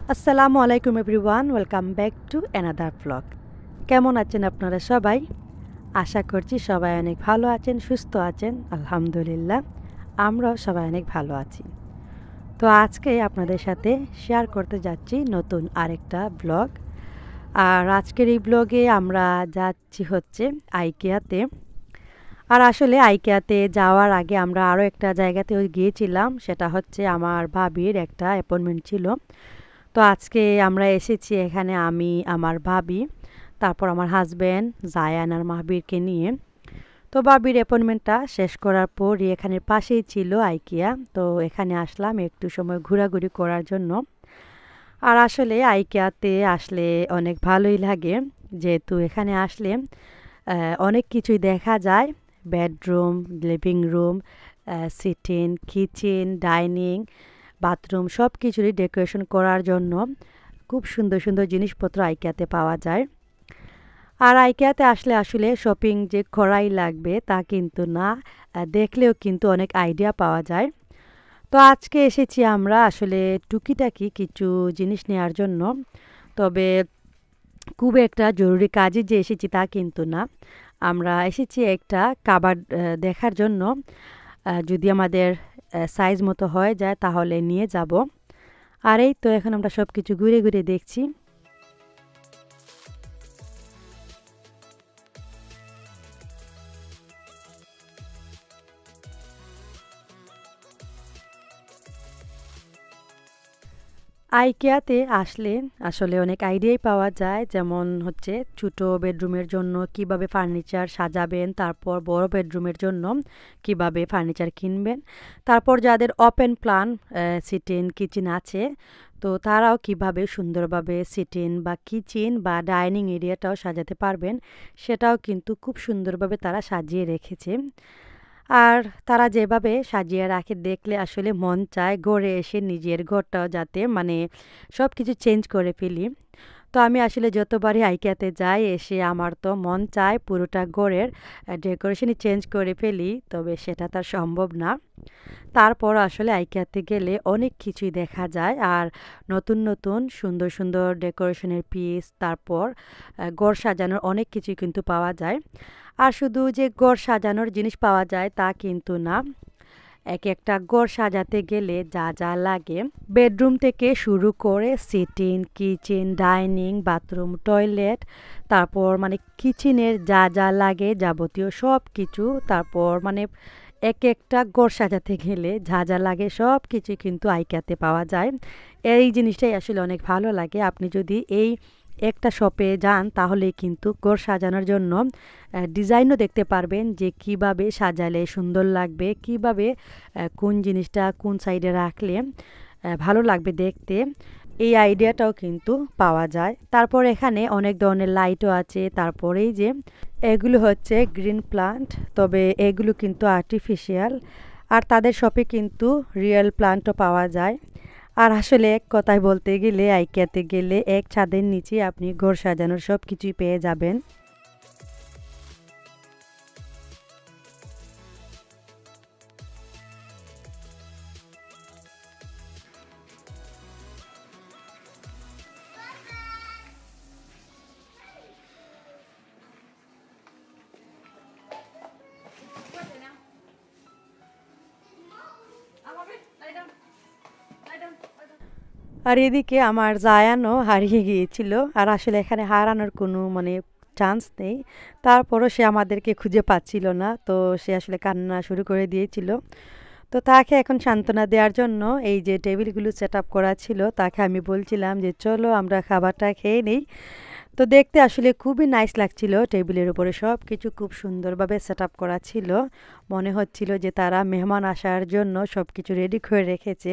আসসালামু আলাইকুম everyone, welcome back to another blog. কেমন আছেন আপনারা সবাই? আশা করছি সবাই অনেক ভালো আছেন, সুস্থ আছেন। আলহামদুলিল্লাহ, আমরাও সবাই অনেক ভালো আছি। তো আজকে আপনাদের সাথে শেয়ার করতে যাচ্ছি নতুন আরেকটা ব্লগ। আর আজকের এই ব্লগে আমরা যাচ্ছি হচ্ছে আইকিয়াতে। আর আসলে আইকিয়াতে যাওয়ার আগে আমরা আরও একটা জায়গাতে গিয়েছিলাম, সেটা হচ্ছে আমার ভাবির একটা অ্যাপয়েন্টমেন্ট ছিল। তো আজকে আমরা এসেছি এখানে, আমি, আমার ভাবি, তারপর আমার হাজব্যান্ড জায়ান আর মাহবীরকে নিয়ে। তো ভাবির অ্যাপয়েন্টমেন্টটা শেষ করার পরই এখানের পাশেই ছিল আইকিয়া। তো এখানে আসলাম একটু সময় ঘোরাঘুরি করার জন্য। আর আসলে আইকিয়াতে আসলে অনেক ভালোই লাগে, যেহেতু এখানে আসলে অনেক কিছুই দেখা যায়। Bedroom, living room, sitting, kitchen, dining, bathroom সব কিছুরই ডেকোরেশন করার জন্য খুব সুন্দর সুন্দর জিনিসপত্র আইকিয়াতে পাওয়া যায়। আর আইকিয়াতে আসলে আসলে শপিং যে করাই লাগবে তা কিন্তু না, দেখলেও কিন্তু অনেক আইডিয়া পাওয়া যায়। তো আজকে এসেছি আমরা আসলে টুকিটাকি কিছু জিনিস নেওয়ার জন্য। তবে খুব একটা জরুরি কাজে যে এসেছি তা কিন্তু না, আমরা এসেছি একটা কাবাড দেখার জন্য। যদি আমাদের সাইজ মতো হয়ে যায় তাহলে নিয়ে যাব। আর এই তো এখন আমরা সব কিছু ঘুরে ঘুরে দেখছি। আইকিয়াতে আসলে আসলে অনেক আইডিয়াই পাওয়া যায়, যেমন হচ্ছে ছোটো বেডরুমের জন্য কিভাবে ফার্নিচার সাজাবেন, তারপর বড় বেডরুমের জন্য কিভাবে ফার্নিচার কিনবেন, তারপর যাদের ওপেন প্ল্যান সিটিং কিচেন আছে তো তারাও কিভাবে সুন্দরভাবে সিটিং বা কিচেন বা ডাইনিং এরিয়াটাও সাজাতে পারবেন, সেটাও কিন্তু খুব সুন্দরভাবে তারা সাজিয়ে রেখেছে। আর তারা যেভাবে সাজিয়ে রাখে দেখলে আসলে মন চায় ঘরে এসে নিজের ঘরটাও যাতে মানে সব কিছু চেঞ্জ করে ফেলি। তো আমি আসলে যতবারই আইকিয়াতে যাই এসে আমার তো মন চায় পুরোটা ঘরের ডেকোরেশনই চেঞ্জ করে ফেলি, তবে সেটা তার সম্ভব না। তারপর আসলে আইকিয়াতে গেলে অনেক কিছুই দেখা যায়, আর নতুন নতুন সুন্দর সুন্দর ডেকোরেশনের পিস, তারপর ঘর সাজানোর অনেক কিছুই কিন্তু পাওয়া যায়। আর শুধু যে ঘর সাজানোর জিনিস পাওয়া যায় তা কিন্তু না, এক একটা ঘর সাজাতে গেলে যা যা লাগে বেডরুম থেকে শুরু করে sitting, kitchen, dining, bathroom, toilet, তারপর মানে কিচেনের যা যা লাগে যাবতীয় সব কিছু, তারপর মানে এক একটা ঘর সাজাতে গেলে যা যা লাগে সব কিছু কিন্তু আইকিয়াতে পাওয়া যায়। এই জিনিসটাই আসলে অনেক ভালো লাগে। আপনি যদি এই একটা শপে যান তাহলে কিন্তু ঘর সাজানোর জন্য ডিজাইনও দেখতে পারবেন যে কিভাবে সাজালে সুন্দর লাগবে, কিভাবে কোন জিনিসটা কোন সাইডে রাখলে ভালো লাগবে দেখতে, এই আইডিয়াটাও কিন্তু পাওয়া যায়। তারপর এখানে অনেক ধরনের লাইটও আছে। তারপরেই যে এগুলো হচ্ছে গ্রিন প্লান্ট, তবে এগুলো কিন্তু আর্টিফিশিয়াল। আর তাদের শপে কিন্তু রিয়েল প্লান্টও পাওয়া যায়। আর আসলে এক কথায় বলতে গেলে আইকিয়াতে গেলে এক ছাদের নিচে আপনি ঘর সাজানোর সব কিছুই পেয়ে যাবেন। আর এদিকে আমার জায়ানও হারিয়ে গিয়েছিল। আর আসলে এখানে হারানোর কোনো মানে চান্স নেই, তারপরও সে আমাদেরকে খুঁজে পাচ্ছিল না, তো সে আসলে কান্না শুরু করে দিয়েছিল। তো তাকে এখন সান্ত্বনা দেওয়ার জন্য এই যে টেবিলগুলো সেট আপ করা ছিল, তাকে আমি বলছিলাম যে চলো আমরা খাবারটা খেয়ে নিই। তো দেখতে আসলে খুবই নাইস লাগছিল, টেবিলের উপরে সব কিছু খুব সুন্দরভাবে সেট আপ করা ছিল। মনে হচ্ছিল যে তারা মেহমান আসার জন্য সব কিছু রেডি করে রেখেছে।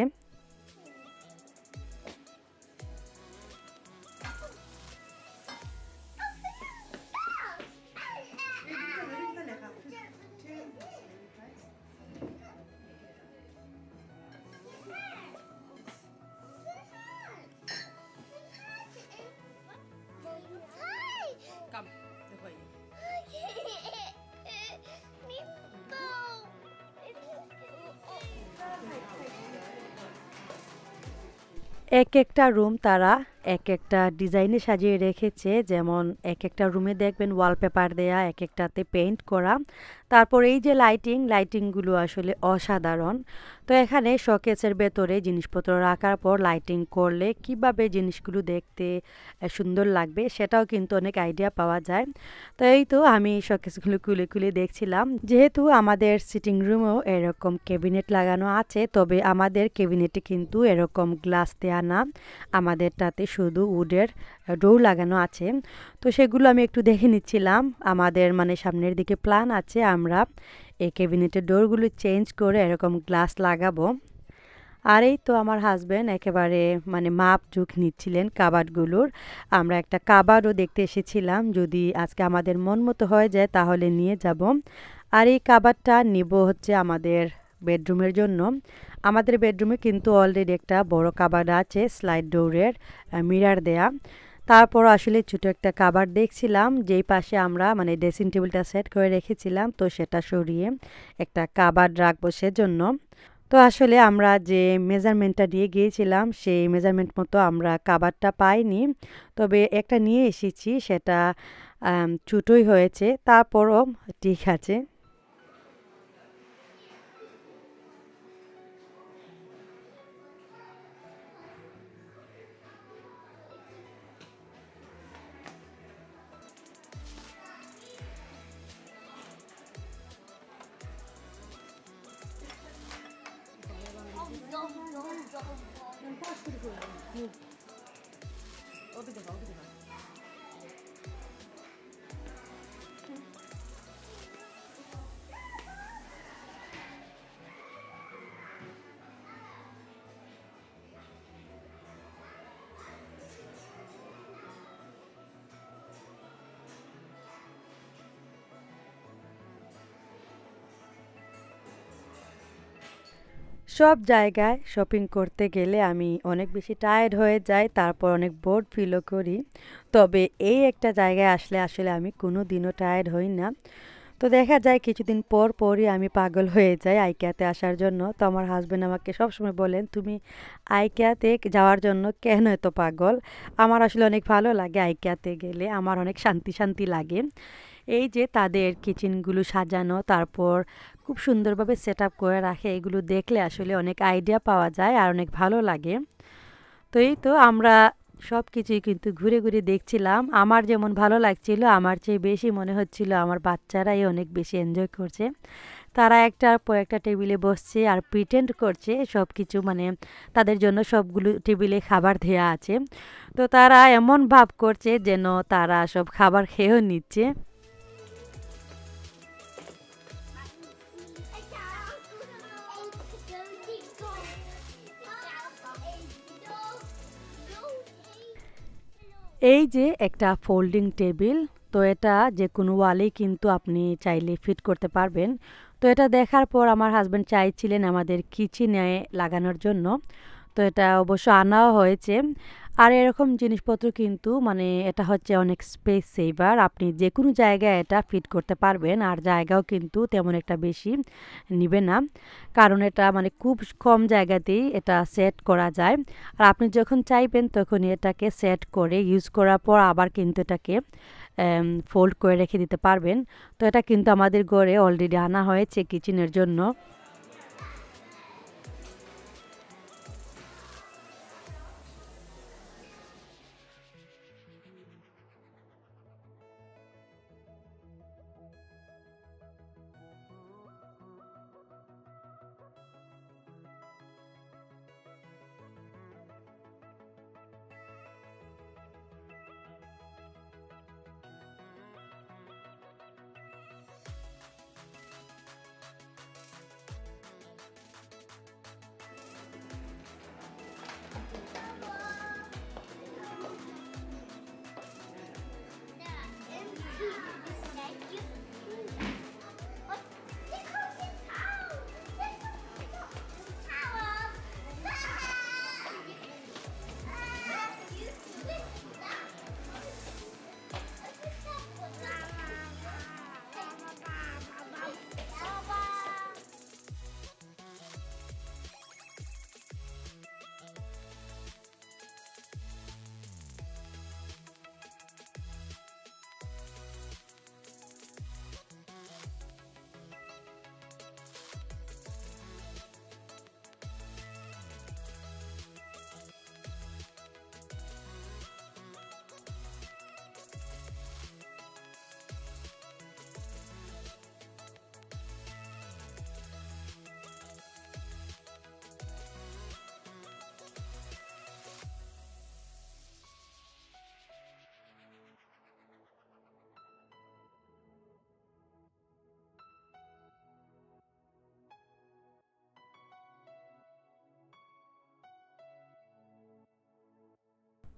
এক একটা রুম তারা এক একটা ডিজাইনে সাজিয়ে রেখেছে, যেমন এক একটা রুমে দেখবেন ওয়ালপেপার দেয়া, এক একটাতে পেইন্ট করা। তারপর এই যে লাইটিংগুলো আসলে অসাধারণ। তো এখানে শোকেসের ভেতরে জিনিসপত্র রাখার পর লাইটিং করলে কিভাবে জিনিসগুলো দেখতে সুন্দর লাগবে সেটাও কিন্তু অনেক আইডিয়া পাওয়া যায়। তো এই তো আমি শোকেসগুলো খুলে খুলে দেখছিলাম। যেহেতু আমাদের সিটিং রুমেও এরকম ক্যাবিনেট লাগানো আছে, তবে আমাদের ক্যাবিনেটে কিন্তু এরকম গ্লাস দেয়া না, আমাদেরটাতে শুধু উডের ডোর লাগানো আছে। তো সেগুলো আমি একটু দেখে নিচ্ছিলাম। আমাদের মানে সামনের দিকে প্ল্যান আছে আমরা এই ক্যাবিনেটের ডোরগুলো চেঞ্জ করে এরকম গ্লাস লাগাবো। আর এই তো আমার হাজব্যান্ড একেবারে মানে মাপ ঝুঁক নিচ্ছিলেন কাবাডগুলোর। আমরা একটা কাবাডও দেখতে এসেছিলাম, যদি আজকে আমাদের মন মতো হয়ে যায় তাহলে নিয়ে যাব। আর এই কাবাডটা নিব হচ্ছে আমাদের বেডরুমের জন্য। আমাদের বেডরুমে কিন্তু অলরেডি একটা বড় কাবাড আছে স্লাইড ডোরের, মিরার দেয়া। তারপর আসলে ছোট একটা কাবাড দেখছিলাম, যেই পাশে আমরা মানে ড্রেসিং টেবিলটা সেট করে রেখেছিলাম, তো সেটা সরিয়ে একটা কাবাড রাখবো সেজন্য। তো আসলে আমরা যে মেজারমেন্টটা দিয়ে গিয়েছিলাম সেই মেজারমেন্ট মতো আমরা কাবাডটা পাইনি, তবে একটা নিয়ে এসেছি, সেটা ছোটোই হয়েছে, তারপরও ঠিক আছে। সব জায়গায় শপিং করতে গেলে আমি অনেক বেশি টায়ার্ড হয়ে যাই, তারপর অনেক বোর্ড ফিলও করি। তবে এই একটা জায়গায় আসলে আসলে আমি কোনো দিনও টায়ার্ড হই না। তো দেখা যায় কিছুদিন পর পরই আমি পাগল হয়ে যাই আইকিয়াতে আসার জন্য। তো আমার হাজব্যান্ড আমাকে সবসময় বলেন, তুমি আইকিয়াতে যাওয়ার জন্য কেন এত পাগল? আমার আসলে অনেক ভালো লাগে আইকিয়াতে গেলে, আমার অনেক শান্তি শান্তি লাগে। এই যে তাদের কিচেনগুলো সাজানো, তারপর খুব সুন্দরভাবে সেট আপ করে রাখে, এগুলো দেখলে আসলে অনেক আইডিয়া পাওয়া যায় আর অনেক ভালো লাগে। তো এই তো আমরা সব কিছুই কিন্তু ঘুরে ঘুরে দেখছিলাম। আমার যেমন ভালো লাগছিল, আমার চেয়ে বেশি মনে হচ্ছিল আমার বাচ্চারাই অনেক বেশি এনজয় করছে। তারা একটার পর একটা টেবিলে বসছে আর প্রিটেন্ড করছে সব কিছু, মানে তাদের জন্য সবগুলো টেবিলে খাবার দেয়া আছে। তো তারা এমন ভাব করছে যেন তারা সব খাবার খেয়েও নিচ্ছে। এই যে একটা ফোল্ডিং টেবিল, তো এটা যে কোনো ওয়ালেই কিন্তু আপনি চাইলে ফিট করতে পারবেন। তো এটা দেখার পর আমার হাজব্যান্ড চাইছিলেন আমাদের কিচেনে লাগানোর জন্য, তো এটা অবশ্য আনাও হয়েছে। আর এরকম জিনিসপত্র কিন্তু মানে এটা হচ্ছে অনেক স্পেস সেভার, আপনি যে কোনো জায়গায় এটা ফিট করতে পারবেন, আর জায়গাও কিন্তু তেমন একটা বেশি নিবে না, কারণ এটা মানে খুব কম জায়গাতেই এটা সেট করা যায়। আর আপনি যখন চাইবেন তখনই এটাকে সেট করে ইউজ করার পর আবার কিন্তু এটাকে ফোল্ড করে রেখে দিতে পারবেন। তো এটা কিন্তু আমাদের ঘরে অলরেডি আনা হয়েছে কিচেনের জন্য।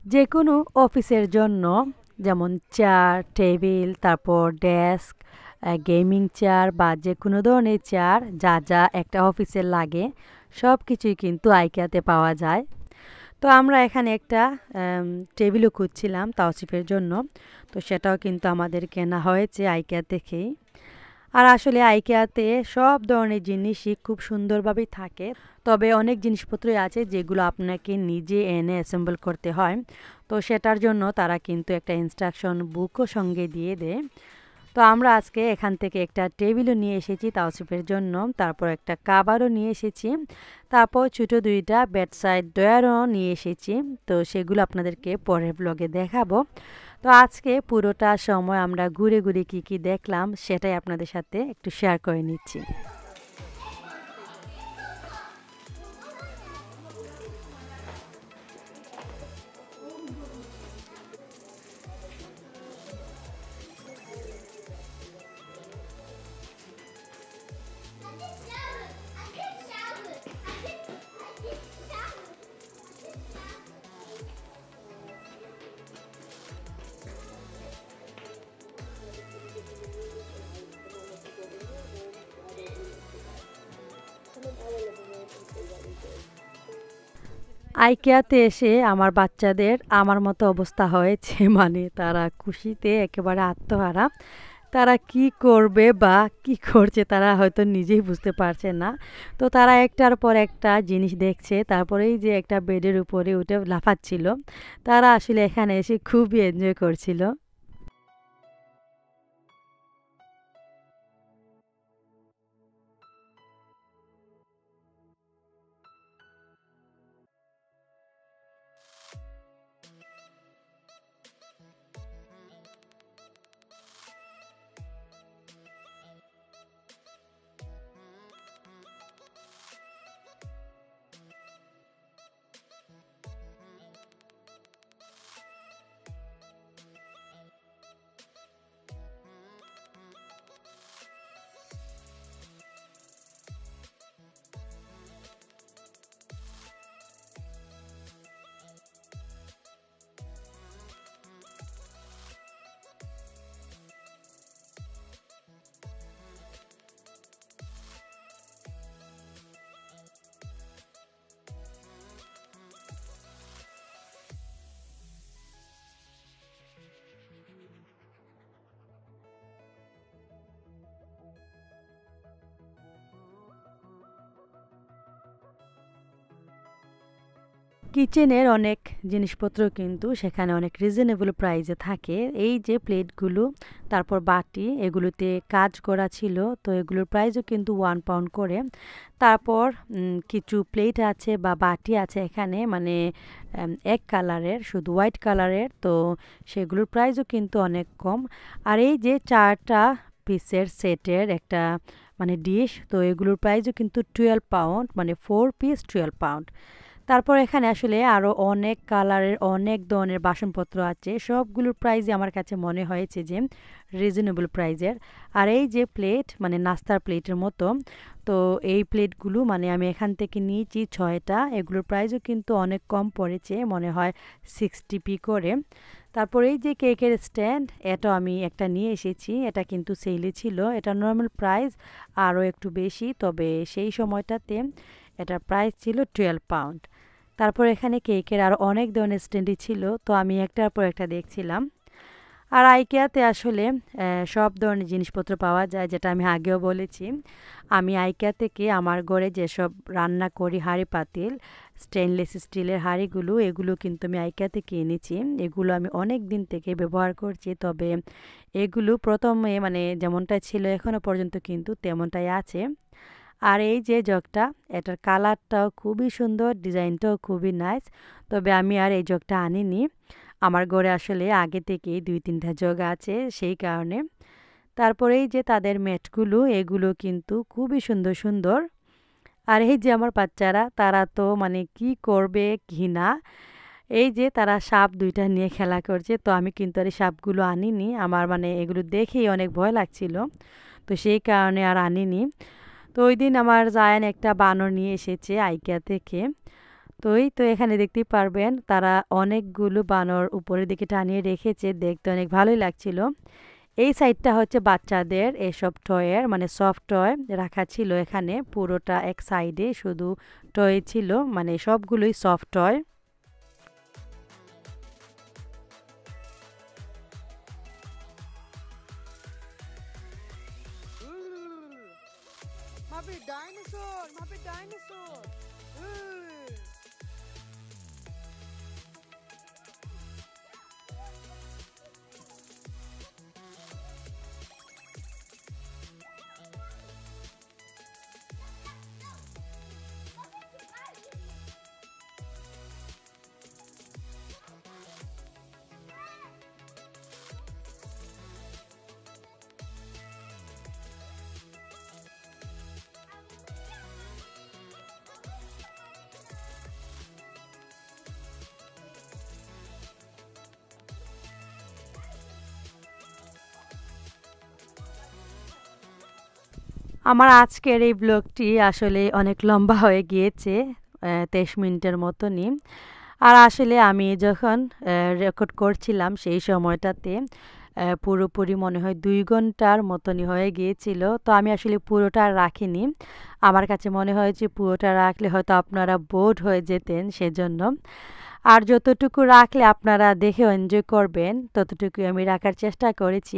যে কোনো অফিসের জন্য যেমন চেয়ার, টেবিল, তারপর ডেস্ক, গেমিং চেয়ার বা যে কোনো ধরনের চেয়ার যা যা একটা অফিসের লাগে সব কিছুই কিন্তু আইকিয়াতে পাওয়া যায়। তো আমরা এখানে একটা টেবিলও খুঁজছিলাম তাওসিফের জন্য। তো সেটাও কিন্তু আমাদের কেনা হয়েছে আইকিয়া থেকেই। আর আসলে আইকিয়াতে সব ধরনের জিনিসই খুব সুন্দরভাবেই থাকে। তবে অনেক জিনিসপত্রই আছে যেগুলো আপনাকে নিজে এনে অ্যাসেম্বল করতে হয়। তো সেটার জন্য তারা কিন্তু একটা ইনস্ট্রাকশন বুকও সঙ্গে দিয়ে দেয়। তো আমরা আজকে এখান থেকে একটা টেবিলও নিয়ে এসেছি তাওসিফের জন্য, তারপর একটা কাভারও নিয়ে এসেছি, তারপর ছোটো 2টা বেডসাইড ড্রয়ারও নিয়ে এসেছি। তো সেগুলো আপনাদেরকে পরের ব্লগে দেখাবো। তো আজকে পুরোটা সময় আমরা ঘুরে ঘুরে কী কী দেখলাম সেটাই আপনাদের সাথে একটু শেয়ার করে নিচ্ছি। আইকিয়াতে এসে আমার বাচ্চাদের আমার মতো অবস্থা হয়েছে, মানে তারা খুশিতে একেবারে আত্মহারা। তারা কি করবে বা কি করছে তারা হয়তো নিজেই বুঝতে পারছে না। তো তারা একটার পর একটা জিনিস দেখছে, তারপরেই যে একটা বেডের উপরে উঠে লাফাচ্ছিল। তারা আসলে এখানে এসে খুবই এনজয় করছিল। কিচেনের অনেক জিনিসপত্র কিন্তু সেখানে অনেক রিজনেবল প্রাইসে থাকে। এই যে প্লেটগুলো, তারপর বাটি, এগুলোতে কাজ করা ছিল। তো এগুলোর প্রাইসও কিন্তু 1 পাউন্ড করে। তারপর কিছু প্লেট আছে বা বাটি আছে এখানে, মানে এক কালারের, শুধু হোয়াইট কালারের। তো সেগুলোর প্রাইসও কিন্তু অনেক কম। আর এই যে 4টা পিসের সেটের একটা মানে ডিশ, তো এগুলোর প্রাইসও কিন্তু 12 পাউন্ড, মানে 4 পিস 12 পাউন্ড। তারপর এখানে আসলে আরও অনেক কালারের অনেক ধরনের বাসনপত্র আছে, সবগুলোর প্রাইসই আমার কাছে মনে হয়েছে যে রিজনেবল প্রাইজের। আর এই যে প্লেট, মানে নাস্তার প্লেটের মতো, তো এই প্লেটগুলো মানে আমি এখান থেকে নিয়েছি 6টা। এগুলোর প্রাইসও কিন্তু অনেক কম পড়েছে, মনে হয় 60p করে। তারপর এই যে কেকের স্ট্যান্ড, এটাও আমি একটা নিয়ে এসেছি। এটা কিন্তু সেলে ছিল, এটা নর্মাল প্রাইস আরও একটু বেশি, তবে সেই সময়টাতে এটার প্রাইস ছিল 12 পাউন্ড। তারপর এখানে কেকের আরও অনেক ধরনের স্ট্যান্ডই ছিল, তো আমি একটার পর একটা দেখছিলাম। আর আইকিয়াতে আসলে সব ধরনের জিনিসপত্র পাওয়া যায়, যেটা আমি আগেও বলেছি। আমি আইকিয়া থেকে আমার ঘরে যেসব রান্না করি হাঁড়ি পাতিল, স্টেনলেস স্টিলের হাঁড়িগুলো, এগুলো কিন্তু আমি আইকিয়া থেকে এনেছি। এগুলো আমি অনেক দিন থেকে ব্যবহার করছি, তবে এগুলো প্রথমে মানে যেমনটা ছিল এখনও পর্যন্ত কিন্তু তেমনটাই আছে। আর এই যে জগটা, এটার কালারটাও খুবই সুন্দর, ডিজাইনটাও খুবই নাইস। তবে আমি আর এই জগটা আনিনি, আমার ঘরে আসলে আগে থেকেই 2-3টা জগ আছে সেই কারণে। তারপরে এই যে তাদের ম্যাটগুলো, এগুলো কিন্তু খুবই সুন্দর সুন্দর। আর এই যে আমার বাচ্চারা, তারা তো মানে কি করবে কি না, এই যে তারা সাপ 2টা নিয়ে খেলা করছে। তো আমি কিন্তু আর এই সাপগুলো আনিনি, আমার মানে এগুলো দেখেই অনেক ভয় লাগছিল, তো সেই কারণে আর আনিনি। তো ওই দিন আমার জায়ান একটা বানর নিয়ে এসেছে আইকিয়া থেকে। তো এই তো এখানে দেখতেই পারবেন তারা অনেকগুলো বানর উপরের দিকে টানিয়ে রেখেছে, দেখতে অনেক ভালোই লাগছিল। এই সাইডটা হচ্ছে বাচ্চাদের এসব টয়ের মানে সফট টয় রাখা ছিল, এখানে পুরোটা এক সাইডে শুধু টয় ছিল, মানে সবগুলোই সফট টয়। আমার আজকের এই ব্লগটি আসলে অনেক লম্বা হয়ে গিয়েছে, 23 মিনিটের মতনই। আর আসলে আমি যখন রেকর্ড করছিলাম সেই সময়টাতে পুরোপুরি মনে হয় 2 ঘন্টার মতনই হয়ে গিয়েছিল। তো আমি আসলে পুরোটা আর রাখিনি। আমার কাছে মনে হয় যে পুরোটা রাখলে হয়তো আপনারা বোরড হয়ে যেতেন, সেজন্য। আর যতটুকু রাখলে আপনারা দেখেও এনজয় করবেন ততটুকুই আমি রাখার চেষ্টা করেছি।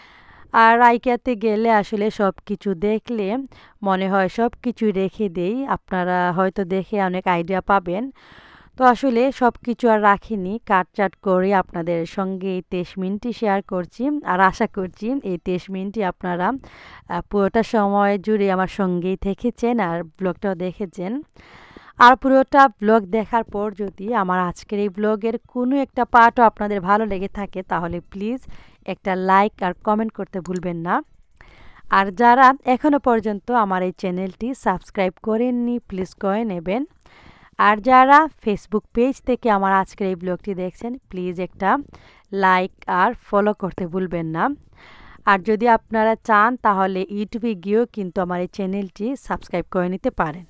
আর আইকিয়াতে গেলে আসলে সব কিছু দেখলে মনে হয় সব কিছু রেখে দেই, আপনারা হয়তো দেখে অনেক আইডিয়া পাবেন। তো আসলে সব কিছু আর রাখিনি, কাটচাট করে আপনাদের সঙ্গে এই 23 মিনিটই শেয়ার করছি। আর আশা করছি এই 23 মিনিটই আপনারা পুরোটা সময় জুড়ে আমার সঙ্গেই থেকেছেন আর ব্লগটাও দেখেছেন। আর পুরোটা ব্লগ দেখার পর যদি আমার আজকের এই ব্লগের কোনো একটা পার্টও আপনাদের ভালো লেগে থাকে তাহলে প্লিজ একটা লাইক আর কমেন্ট করতে ভুলবেন না। আর যারা এখনও পর্যন্ত আমার এই চ্যানেলটি সাবস্ক্রাইব করেননি প্লিজ করে নেবেন। আর যারা ফেসবুক পেজ থেকে আমার আজকের এই ব্লগটি দেখছেন প্লিজ একটা লাইক আর ফলো করতে ভুলবেন না। আর যদি আপনারা চান তাহলে ইউটিউবে গিয়েও কিন্তু আমার এই চ্যানেলটি সাবস্ক্রাইব করে নিতে পারেন।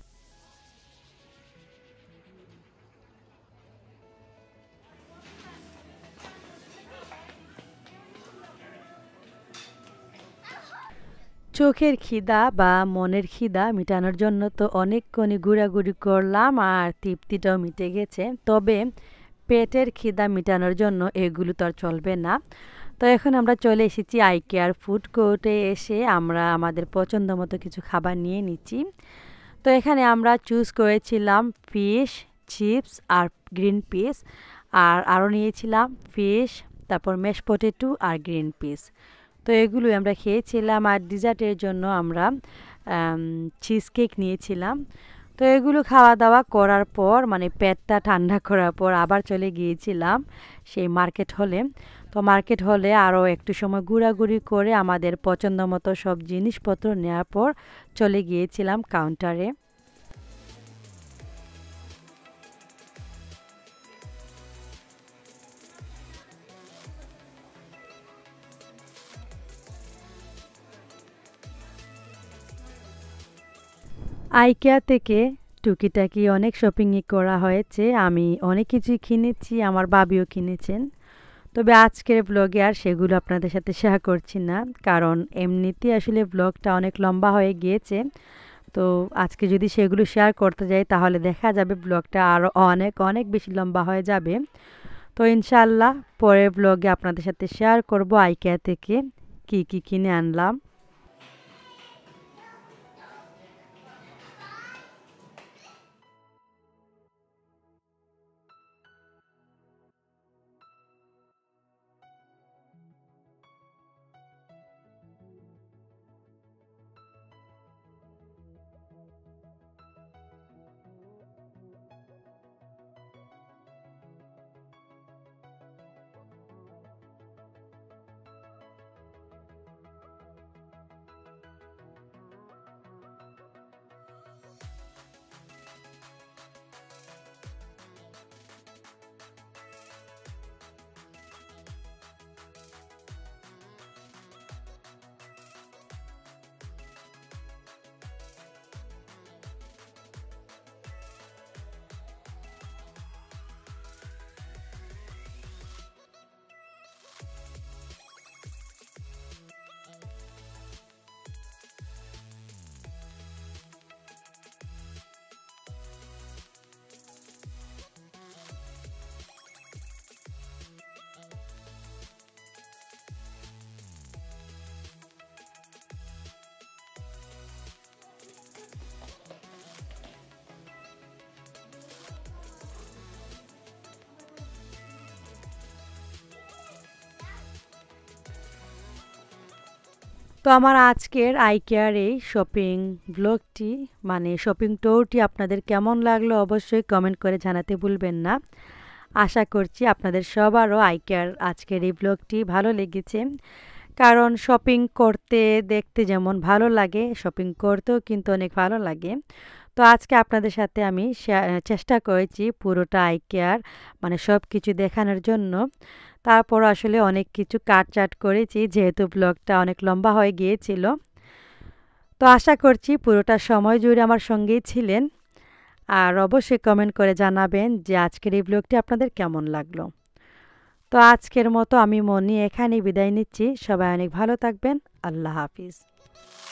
চোখের খিদা বা মনের খিদা মেটানোর জন্য তো অনেকক্ষণই ঘোরাঘুরি করলাম আর তৃপ্তিটাও মিটে গেছে, তবে পেটের খিদা মেটানোর জন্য এগুলো তো আর চলবে না। তো এখন আমরা চলে এসেছি আইকেয়ার ফুড কোর্টে, এসে আমরা আমাদের পছন্দ মতো কিছু খাবার নিয়ে নিচ্ছি। তো এখানে আমরা চুজ করেছিলাম ফিশ, চিপস আর গ্রিন পিস, আর আরও নিয়েছিলাম ফিশ, তারপর ম্যাশ পটেটো আর গ্রিন পিস। তো এগুলোই আমরা খেয়েছিলাম। আর ডিজার্টের জন্য আমরা চিজ কেক নিয়েছিলাম। তো এগুলো খাওয়া দাওয়া করার পর মানে পেটটা ঠান্ডা করার পর আবার চলে গিয়েছিলাম সেই মার্কেট হলে। তো মার্কেট হলে আরও একটু সময় ঘোরাঘুরি করে আমাদের পছন্দ মতো সব জিনিসপত্র নেওয়ার পর চলে গিয়েছিলাম কাউন্টারে। আইকিয়া থেকে টুকিটাকি অনেক শপিংই করা হয়েছে, আমি অনেক কিছুই কিনেছি, আমার বাবিও কিনেছেন। তবে আজকের ব্লগে আর সেগুলো আপনাদের সাথে শেয়ার করছি না, কারণ এমনিতেই আসলে ব্লগটা অনেক লম্বা হয়ে গিয়েছে। তো আজকে যদি সেগুলো শেয়ার করতে যাই তাহলে দেখা যাবে ব্লগটা আরও অনেক অনেক বেশি লম্বা হয়ে যাবে। তো ইনশাল্লাহ পরের ব্লগে আপনাদের সাথে শেয়ার করব আইকিয়া থেকে কি কি কিনে আনলাম। তো আমার আজকের আইকেয়ার এই শপিং ব্লগটি মানে শপিং ট্যুরটি আপনাদের কেমন লাগলো অবশ্যই কমেন্ট করে জানাতে ভুলবেন না। আশা করছি আপনাদের সবারও আইকেয়ার আজকের এই ব্লগটি ভালো লেগেছে, কারণ শপিং করতে দেখতে যেমন ভালো লাগে, শপিং করতেও কিন্তু অনেক ভালো লাগে। তো আজকে আপনাদের সাথে আমি চেষ্টা করেছি পুরোটা আইকেয়ার মানে সব কিছু দেখানোর জন্য। তারপর আসলে অনেক কিছু কাটচাট করেছি যেহেতু ব্লগটা অনেক লম্বা হয়ে গিয়েছিল। তো আশা করছি পুরোটা সময় জুড়ে আমার সঙ্গেই ছিলেন। আর অবশ্যই কমেন্ট করে জানাবেন যে আজকের এই ব্লগটি আপনাদের কেমন লাগলো। তো আজকের মতো আমি মনি এখানেই বিদায় নিচ্ছি। সবাই অনেক ভালো থাকবেন। আল্লাহ হাফিজ।